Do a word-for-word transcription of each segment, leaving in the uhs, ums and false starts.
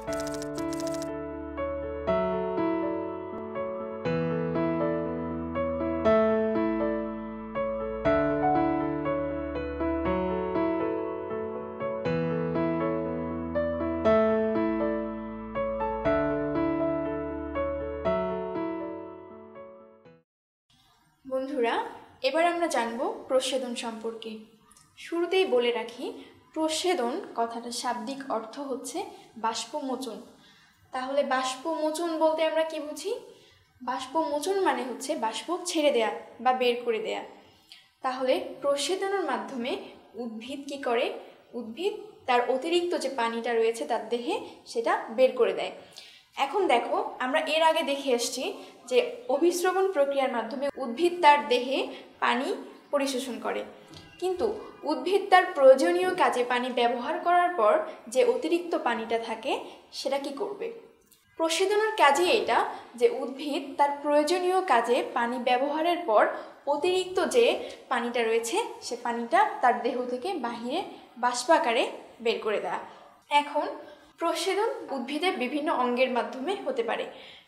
বন্ধুরা, এবার আমরা জানব প্রস্বেদন সম্পর্কে। শুরুতেই বলে রাখি, প্রস্বেদন কথাটার শাব্দিক অর্থ হচ্ছে বাষ্পমোচন। তাহলে বাষ্পমোচন বলতে আমরা কি বুঝি? বাষ্পমোচন মানে হচ্ছে বাষ্প ছেড়ে দেয়া বা বের করে দেয়া। তাহলে প্রস্বেদনের মাধ্যমে উদ্ভিদ কি করে? উদ্ভিদ তার অতিরিক্ত যে পানিটা রয়েছে তার দেহে সেটা বের করে দেয়। এখন দেখো, আমরা এর আগে দেখে এসেছি যে অভিস্রবণ প্রক্রিয়ার মাধ্যমে উদ্ভিদ তার দেহে পানি পরিশোষণ করে, কিন্তু উদ্ভিদ তার প্রয়োজনীয় কাজে পানি ব্যবহার করার পর যে অতিরিক্ত পানিটা থাকে সেটা কি করবে? প্রস্বেদনের কাজই এটা যে উদ্ভিদ তার প্রয়োজনীয় কাজে পানি ব্যবহারের পর অতিরিক্ত যে পানিটা রয়েছে সে পানিটা তার দেহ থেকে বাহিরে বাষ্প আকারে বের করে দেয়। এখন প্রস্বেদন উদ্ভিদের বিভিন্ন অঙ্গের মাধ্যমে হতে পারে।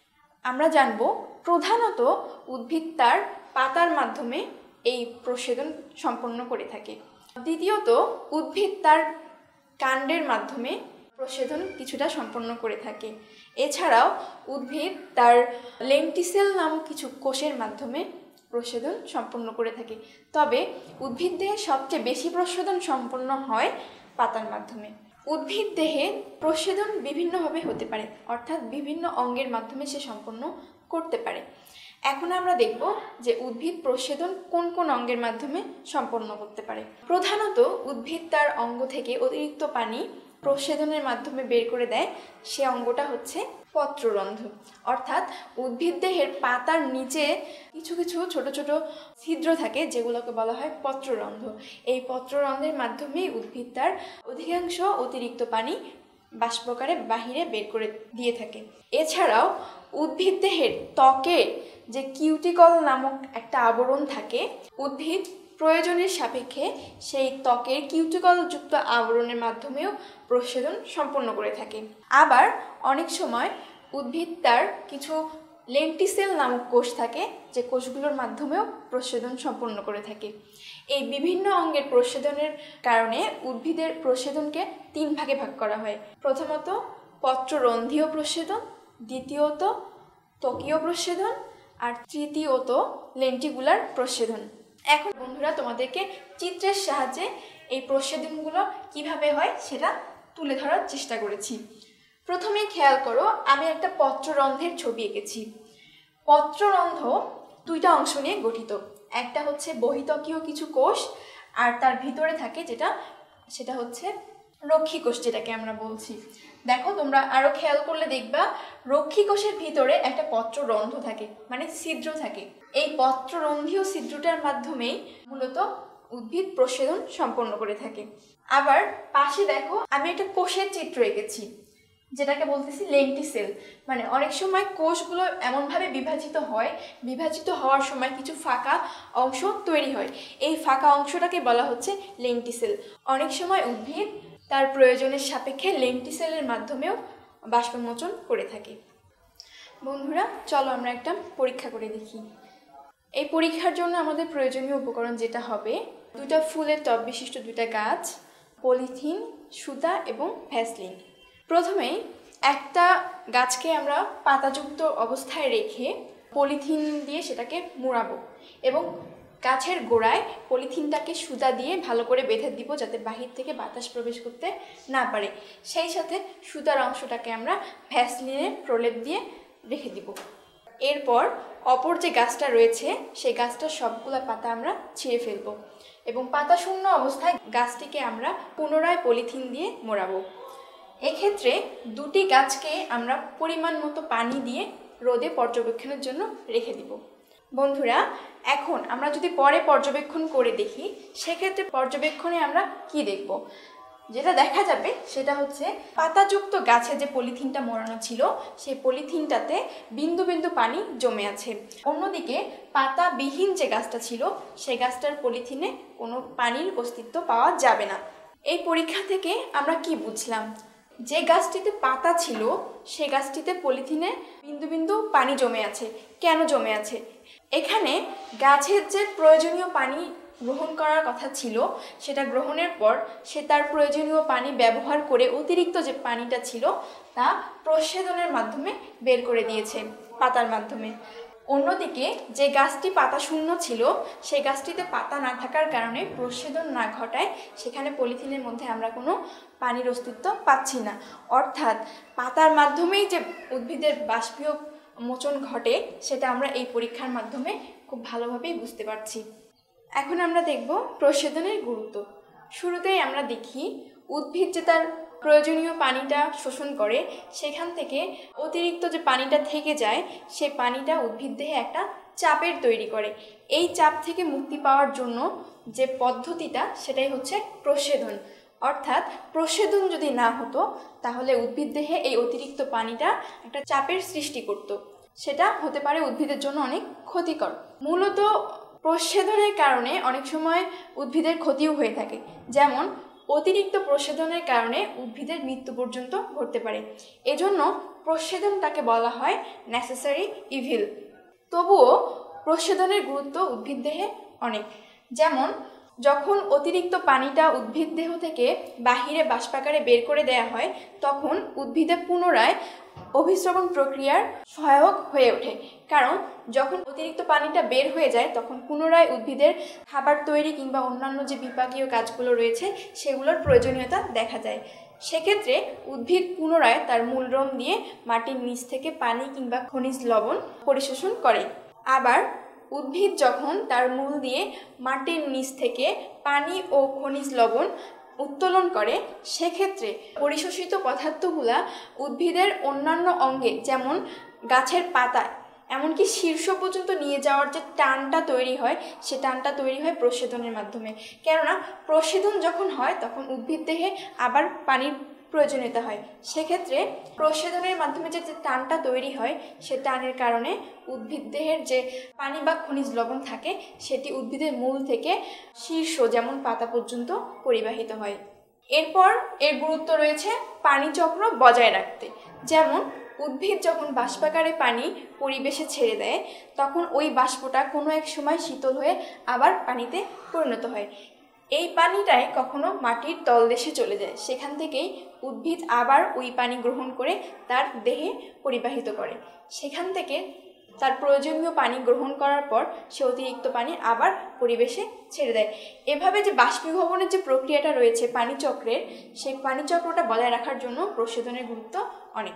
আমরা জানব প্রধানত উদ্ভিদ তার পাতার মাধ্যমে এই প্রস্বেদন সম্পন্ন করে থাকে। দ্বিতীয়ত উদ্ভিদ তার কাণ্ডের মাধ্যমে প্রস্বেদন কিছুটা সম্পন্ন করে থাকে। এছাড়াও উদ্ভিদ তার লেন্টিসেল নামক কিছু কোষের মাধ্যমে প্রস্বেদন সম্পন্ন করে থাকে। তবে উদ্ভিদ দেহে সবচেয়ে বেশি প্রস্বেদন সম্পন্ন হয় পাতার মাধ্যমে। উদ্ভিদ দেহে প্রস্বেদন বিভিন্নভাবে হতে পারে, অর্থাৎ বিভিন্ন অঙ্গের মাধ্যমে সে সম্পন্ন করতে পারে। এখন আমরা দেখব যে উদ্ভিদ প্রস্বেদন কোন কোন অঙ্গের মাধ্যমে সম্পন্ন করতে পারে। প্রধানত উদ্ভিদ তার অঙ্গ থেকে অতিরিক্ত পানি প্রস্বেদনের মাধ্যমে বের করে দেয়, সে অঙ্গটা হচ্ছে পত্ররন্ধ্র। অর্থাৎ উদ্ভিদ দেহের পাতার নিচে কিছু কিছু ছোট ছোট ছিদ্র থাকে যেগুলোকে বলা হয় পত্ররন্ধ্র। এই পত্ররন্ধ্রের মাধ্যমেই উদ্ভিদ তার অধিকাংশ অতিরিক্ত পানি বাষ্পকারে বাহিরে বের করে দিয়ে থাকে। এছাড়াও উদ্ভিদ দেহের ত্বকে যে কিউটিকল নামক একটা আবরণ থাকে, উদ্ভিদ প্রয়োজনের সাপেক্ষে সেই ত্বকের কিউটিকলযুক্ত আবরণের মাধ্যমেও প্রস্বেদন সম্পন্ন করে থাকে। আবার অনেক সময় উদ্ভিদ তার কিছু লেন্টিসেল নামক কোষ থাকে যে কোষগুলোর মাধ্যমেও প্রস্বেদন সম্পন্ন করে থাকে। এই বিভিন্ন অঙ্গের প্রস্বেদনের কারণে উদ্ভিদের প্রস্বেদনকে তিন ভাগে ভাগ করা হয়। প্রথমত পত্ররন্ধ্রীয় প্রস্বেদন, দ্বিতীয়ত ত্বকীয় প্রস্বেদন, আর তৃতীয়ত লেন্টিকুলার প্রস্বেদন। এখন বন্ধুরা, তোমাদেরকে চিত্রের সাহায্যে এই প্রস্বেদনগুলো কিভাবে হয় সেটা তুলে ধরার চেষ্টা করেছি। প্রথমে খেয়াল করো, আমি একটা পত্ররন্ধ্রের ছবি এঁকেছি। পত্ররন্ধ্র দুইটা অংশ নিয়ে গঠিত। একটা হচ্ছে বহিত্বকীয় কিছু কোষ, আর তার ভিতরে থাকে যেটা সেটা হচ্ছে রক্ষী কোষ, যেটাকে আমরা বলছি। দেখো, তোমরা আরো খেয়াল করলে দেখবা রক্ষী কোষের ভিতরে একটা পত্ররন্ধ্র থাকে, মানে ছিদ্র থাকে। এই পত্ররন্ধ্রীয় ছিদ্রটার মাধ্যমেই মূলত উদ্ভিদ প্রস্বেদন সম্পন্ন করে থাকে। আবার পাশে দেখো, আমি একটা কোষের চিত্র এঁকেছি যেটাকে বলতেছি লেন্টিসেল। মানে অনেক সময় কোষগুলো এমনভাবে বিভাজিত হয়, বিভাজিত হওয়ার সময় কিছু ফাঁকা অংশ তৈরি হয়, এই ফাঁকা অংশটাকে বলা হচ্ছে লেন্টিসেল। অনেক সময় উদ্ভিদ তার প্রয়োজনের সাপেক্ষে লেন্টিসেলের মাধ্যমেও বাষ্পমোচন করে থাকে। বন্ধুরা, চলো আমরা একটা পরীক্ষা করে দেখি। এই পরীক্ষার জন্য আমাদের প্রয়োজনীয় উপকরণ যেটা হবে, দুইটা ফুলের টব বিশিষ্ট দুইটা গাছ, পলিথিন, সুতা এবং ভ্যাসলিন। প্রথমে একটা গাছকে আমরা পাতাযুক্ত অবস্থায় রেখে পলিথিন দিয়ে সেটাকে মুড়াবো এবং গাছের গোড়ায় পলিথিনটাকে সুতা দিয়ে ভালো করে বেঁধে দিব যাতে বাহির থেকে বাতাস প্রবেশ করতে না পারে। সেই সাথে সুতার অংশটাকে আমরা ভ্যাসলিনের প্রলেপ দিয়ে রেখে দিব। এরপর অপর যে গাছটা রয়েছে সেই গাছটার সবগুলা পাতা আমরা ছিঁড়ে ফেলবো এবং পাতা শূন্য অবস্থায় গাছটিকে আমরা পুনরায় পলিথিন দিয়ে মোড়াবো। এক্ষেত্রে দুটি গাছকে আমরা পরিমাণ মতো পানি দিয়ে রোদে পর্যবেক্ষণের জন্য রেখে দিব। বন্ধুরা, এখন আমরা যদি পরে পর্যবেক্ষণ করে দেখি, সেক্ষেত্রে পর্যবেক্ষণে আমরা কি দেখব? যেটা দেখা যাবে সেটা হচ্ছে পাতাযুক্ত গাছে যে পলিথিনটা মোড়ানো ছিল সেই পলিথিনটাতে বিন্দু বিন্দু পানি জমে আছে। অন্যদিকে পাতাবিহীন যে গাছটা ছিল সেই গাছটার পলিথিনে কোনো পানির অস্তিত্ব পাওয়া যাবে না। এই পরীক্ষা থেকে আমরা কি বুঝলাম? যে গাছটিতে পাতা ছিল সে গাছটিতে পলিথিনে বিন্দু বিন্দু পানি জমে আছে। কেন জমে আছে? এখানে গাছের যে প্রয়োজনীয় পানি গ্রহণ করার কথা ছিল সেটা গ্রহণের পর সে তার প্রয়োজনীয় পানি ব্যবহার করে অতিরিক্ত যে পানিটা ছিল তা প্রচ্ছেদনের মাধ্যমে বের করে দিয়েছে পাতার মাধ্যমে। অন্যদিকে যে গাছটি পাতা শূন্য ছিল সেই গাছটিতে পাতা না থাকার কারণে প্রচ্ছেদন না ঘটায় সেখানে পলিথিনের মধ্যে আমরা কোনো পানির অস্তিত্ব পাচ্ছি না। অর্থাৎ পাতার মাধ্যমেই যে উদ্ভিদের বাষ্পীয় মোচন ঘটে সেটা আমরা এই পরীক্ষার মাধ্যমে খুব ভালোভাবেই বুঝতে পারছি। এখন আমরা দেখব প্রচ্ছেদনের গুরুত্ব। শুরুতেই আমরা দেখি উদ্ভিদ যে তার প্রয়োজনীয় পানিটা শোষণ করে সেখান থেকে অতিরিক্ত যে পানিটা থেকে যায় সেই পানিটা উদ্ভিদ দেহে একটা চাপের তৈরি করে। এই চাপ থেকে মুক্তি পাওয়ার জন্য যে পদ্ধতিটা সেটাই হচ্ছে প্রচ্ছেদন। অর্থাৎ প্রচ্ছেদন যদি না হতো তাহলে উদ্ভিদ দেহে এই অতিরিক্ত পানিটা একটা চাপের সৃষ্টি করত, সেটা হতে পারে উদ্ভিদের জন্য অনেক ক্ষতিকর। মূলত প্রচ্ছেদনের কারণে অনেক সময় উদ্ভিদের ক্ষতিও হয়ে থাকে, যেমন অতিরিক্ত প্রচ্ছেদনের কারণে উদ্ভিদের মৃত্যু পর্যন্ত ঘটতে পারে। এজন্য প্রচ্ছেদনটাকে বলা হয় নেসেসারি ইভিল। তবুও প্রচ্ছেদনের গুরুত্ব উদ্ভিদ দেহে অনেক। যেমন যখন অতিরিক্ত পানিটা উদ্ভিদ দেহ থেকে বাহিরে বাষ্পাকারে বের করে দেয়া হয় তখন উদ্ভিদে পুনরায় অভিস্রবণ প্রক্রিয়ার সহায়ক হয়ে ওঠে। কারণ যখন অতিরিক্ত পানিটা বের হয়ে যায় তখন পুনরায় উদ্ভিদের খাবার তৈরি কিংবা অন্যান্য যে বিপাকীয় কাজগুলো রয়েছে সেগুলোর প্রয়োজনীয়তা দেখা যায়। সেক্ষেত্রে উদ্ভিদ পুনরায় তার মূলরম দিয়ে মাটির নিচ থেকে পানি কিংবা খনিজ লবণ পরিশোষণ করে। আবার উদ্ভিদ যখন তার মূল দিয়ে মাটির নিচ থেকে পানি ও খনিজ লবণ উত্তোলন করে সেক্ষেত্রে পরিশোষিত পদার্থগুলা উদ্ভিদের অন্যান্য অঙ্গে যেমন গাছের পাতায় এমনকি শীর্ষ পর্যন্ত নিয়ে যাওয়ার যে টানটা তৈরি হয় সে টানটা তৈরি হয় প্রচ্ছেদনের মাধ্যমে। কেননা প্রচ্ছেদন যখন হয় তখন উদ্ভিদ দেহে আবার পানির প্রয়োজনীয়তা হয়। সেক্ষেত্রে প্রচ্ছেদনের মাধ্যমে যে টানটা তৈরি হয় সে টানের কারণে উদ্ভিদ দেহের যে পানি বা খনিজ লবণ থাকে সেটি উদ্ভিদের মূল থেকে শীর্ষ যেমন পাতা পর্যন্ত পরিবাহিত হয়। এরপর এর গুরুত্ব রয়েছে পানি চক্র বজায় রাখতে। যেমন উদ্ভিদ যখন বাষ্পাকারে পানি পরিবেশে ছেড়ে দেয় তখন ওই বাষ্পটা কোনো এক সময় শীতল হয়ে আবার পানিতে পরিণত হয়। এই পানিটাই কখনো মাটির তলদেশে চলে যায়, সেখান থেকেই উদ্ভিদ আবার ওই পানি গ্রহণ করে তার দেহে পরিবাহিত করে। সেখান থেকে তার প্রয়োজনীয় পানি গ্রহণ করার পর সে অতিরিক্ত পানি আবার পরিবেশে ছেড়ে দেয়। এভাবে যে বাষ্পীভবনের যে প্রক্রিয়াটা রয়েছে পানিচক্রের, সেই পানিচক্রটা বজায় রাখার জন্য প্রচ্ছেদনের গুরুত্ব অনেক।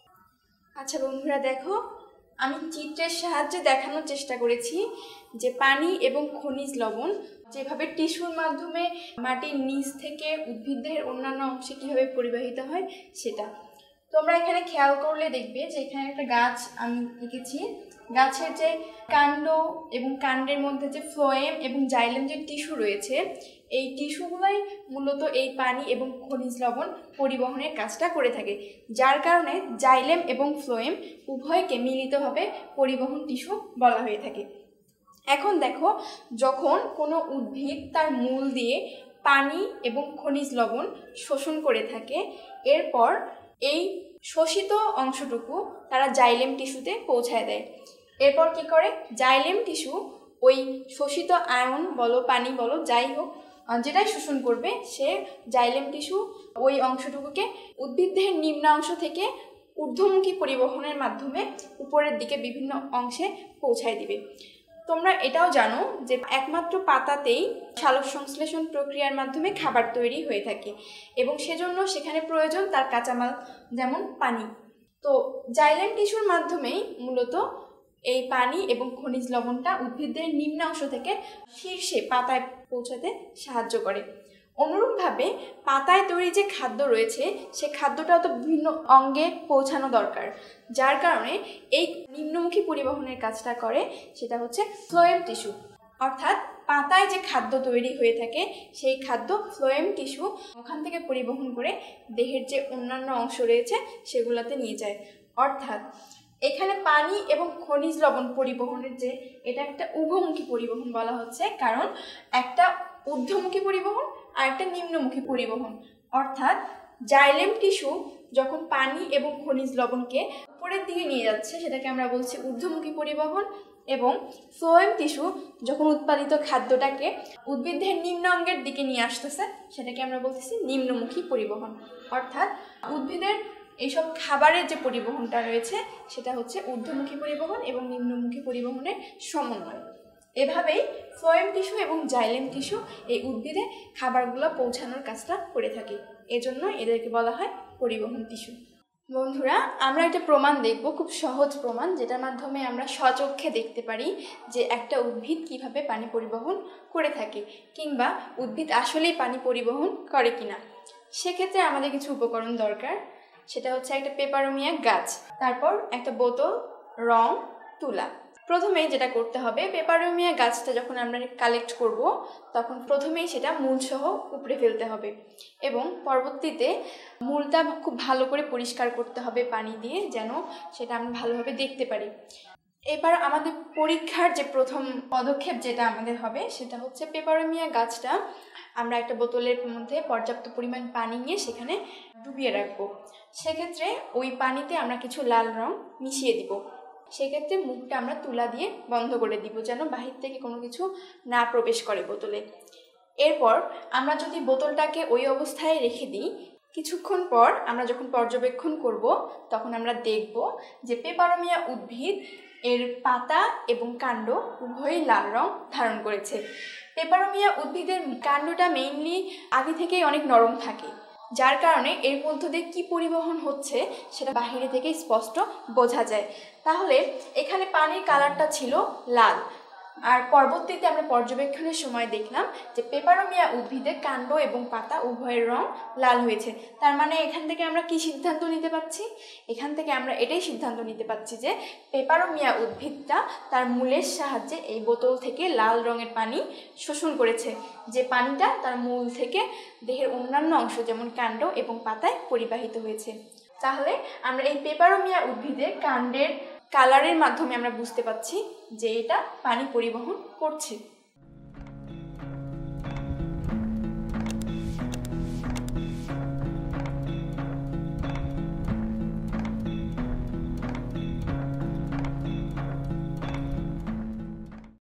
আচ্ছা বন্ধুরা, দেখো আমি চিত্রের সাহায্যে দেখানোর চেষ্টা করেছি যে পানি এবং খনিজ লবণ যেভাবে টিস্যুর মাধ্যমে মাটির নিচ থেকে উদ্ভিদের অন্যান্য অংশে কীভাবে পরিবাহিত হয় সেটা। তোমরা এখানে খেয়াল করলে দেখবে যে এখানে একটা গাছ আমি এঁকেছি। গাছের যে কাণ্ড এবং কাণ্ডের মধ্যে যে ফ্লোয়েম এবং জাইলেম যে টিস্যু রয়েছে এই টিস্যুগুলাই মূলত এই পানি এবং খনিজ লবণ পরিবহনের কাজটা করে থাকে, যার কারণে জাইলেম এবং ফ্লোয়েম উভয়কে মিলিতভাবে পরিবহন টিস্যু বলা হয়ে থাকে। এখন দেখো, যখন কোনো উদ্ভিদ তার মূল দিয়ে পানি এবং খনিজ লবণ শোষণ করে থাকে এরপর এই শোষিত অংশটুকু তারা জাইলেম টিস্যুতে পৌঁছায় দেয়। এরপর কি করে, জাইলেম টিস্যু ওই শোষিত আয়ন বলো পানি বলো যাই হোক যেটাই শোষণ করবে সে জাইলেম টিস্যু ওই অংশটুকুকে উদ্ভিদ দেহের নিম্নাংশ থেকে ঊর্ধ্বমুখী পরিবহনের মাধ্যমে উপরের দিকে বিভিন্ন অংশে পৌঁছায় দিবে। তোমরা এটাও জানো যে একমাত্র পাতাতেই সালোক সংশ্লেষণ প্রক্রিয়ার মাধ্যমে খাবার তৈরি হয়ে থাকে এবং সেজন্য সেখানে প্রয়োজন তার কাঁচামাল যেমন পানি। তো জাইলেম টিস্যুর মাধ্যমেই মূলত এই পানি এবং খনিজ লবণটা উদ্ভিদের নিম্নাংশ থেকে শীর্ষে পাতায় পৌঁছাতে সাহায্য করে। অনুরূপভাবে পাতায় তৈরি যে খাদ্য রয়েছে সে খাদ্যটাও তো বিভিন্ন অঙ্গে পৌঁছানো দরকার, যার কারণে এই নিম্নমুখী পরিবহনের কাজটা করে সেটা হচ্ছে ফ্লোয়েম টিস্যু। অর্থাৎ পাতায় যে খাদ্য তৈরি হয়ে থাকে সেই খাদ্য ফ্লোয়েম টিস্যু ওখান থেকে পরিবহন করে দেহের যে অন্যান্য অংশ রয়েছে সেগুলোতে নিয়ে যায়। অর্থাৎ এখানে পানি এবং খনিজ লবণ পরিবহনের যে এটা একটা উভমুখী পরিবহন বলা হচ্ছে, কারণ একটা ঊর্ধ্বমুখী পরিবহন আর একটা নিম্নমুখী পরিবহন। অর্থাৎ জাইলেম টিস্যু যখন পানি এবং খনিজ লবণকে উপরের দিকে নিয়ে যাচ্ছে সেটাকে আমরা বলছি ঊর্ধ্বমুখী পরিবহন, এবং ফ্লোয়েম টিস্যু যখন উৎপাদিত খাদ্যটাকে উদ্ভিদের নিম্ন অঙ্গের দিকে নিয়ে আসতেছে সেটাকে আমরা বলতেছি নিম্নমুখী পরিবহন। অর্থাৎ উদ্ভিদের এইসব খাবারের যে পরিবহনটা রয়েছে সেটা হচ্ছে ঊর্ধ্বমুখী পরিবহন এবং নিম্নমুখী পরিবহনের সমন্বয়। এভাবেই ফ্লোয়েম টিস্যু এবং জাইলেম টিস্যু এই উদ্ভিদে খাবারগুলো পৌঁছানোর কাজটা করে থাকে, এজন্য এদেরকে বলা হয় পরিবহন টিস্যু। বন্ধুরা, আমরা একটা প্রমাণ দেখব, খুব সহজ প্রমাণ, যেটার মাধ্যমে আমরা স্বচক্ষে দেখতে পারি যে একটা উদ্ভিদ কিভাবে পানি পরিবহন করে থাকে, কিংবা উদ্ভিদ আসলেই পানি পরিবহন করে কিনা। সেক্ষেত্রে আমাদের কিছু উপকরণ দরকার। সেটা হচ্ছে একটা পেপারোমিয়া গাছ, তারপর একটা বোতল, রং, তুলা। প্রথমেই যেটা করতে হবে, পেপারোমিয়া গাছটা যখন আমরা কালেক্ট করব তখন প্রথমেই সেটা মূলসহ উপড়ে ফেলতে হবে, এবং পরবর্তীতে মূলটা খুব ভালো করে পরিষ্কার করতে হবে পানি দিয়ে, যেন সেটা আমরা ভালোভাবে দেখতে পারি। এবার আমাদের পরীক্ষার যে প্রথম পদক্ষেপ যেটা আমাদের হবে সেটা হচ্ছে পেপারোমিয়া গাছটা আমরা একটা বোতলের মধ্যে পর্যাপ্ত পরিমাণ পানি নিয়ে সেখানে ডুবিয়ে রাখবো। সেক্ষেত্রে ওই পানিতে আমরা কিছু লাল রং মিশিয়ে দিব। সেক্ষেত্রে মুখটা আমরা তুলা দিয়ে বন্ধ করে দিব, যেন বাহির থেকে কোনো কিছু না প্রবেশ করে বোতলে। এরপর আমরা যদি বোতলটাকে ওই অবস্থায় রেখে দিই, কিছুক্ষণ পর আমরা যখন পর্যবেক্ষণ করব তখন আমরা দেখব যে পেপারোমিয়া উদ্ভিদ এর পাতা এবং কাণ্ড উভয়ই লাল রং ধারণ করেছে। পেপারোমিয়া উদ্ভিদের কাণ্ডটা মেইনলি আগে থেকেই অনেক নরম থাকে, যার কারণে এর মধ্য দিয়ে কী পরিবহন হচ্ছে সেটা বাহিরে থেকে স্পষ্ট বোঝা যায়। তাহলে এখানে পানির কালারটা ছিল লাল, আর পরবর্তীতে আমরা পর্যবেক্ষণের সময় দেখলাম যে পেপারোমিয়া উদ্ভিদের কাণ্ড এবং পাতা উভয়ের রং লাল হয়েছে। তার মানে এখান থেকে আমরা কি সিদ্ধান্ত নিতে পারছি? এখান থেকে আমরা এটাই সিদ্ধান্ত নিতে পারছি যে পেপারোমিয়া উদ্ভিদটা তার মূলের সাহায্যে এই বোতল থেকে লাল রঙের পানি শোষণ করেছে, যে পানিটা তার মূল থেকে দেহের অন্যান্য অংশ যেমন কাণ্ড এবং পাতায় পরিবাহিত হয়েছে। তাহলে আমরা এই পেপারোমিয়া উদ্ভিদের কাণ্ডের কালারের মাধ্যমে আমরা বুঝতে পারছি যে এটা পানি পরিবহন করছে।